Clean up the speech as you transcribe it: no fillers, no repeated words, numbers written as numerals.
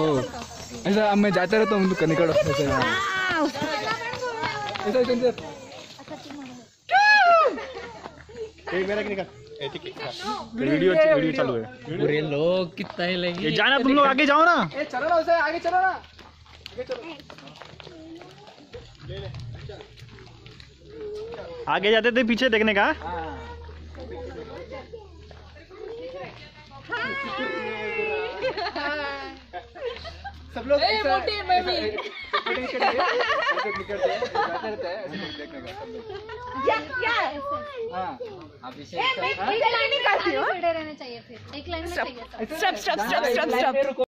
ऐसा अब मैं जाता रहता हूँ, तुम निकलो ऐसे। वीडियो चालू है। पूरे लोग कितना ही लगे। जाना, तुम लोग आगे जाओ ना। चलो ना, उसे आगे चलो ना, आगे जाते थे पीछे देखने का। सब लोग मोटी मैं भी अभिषेक एक लाइन नहीं करती हूँ, एक लाइन में चाहिए।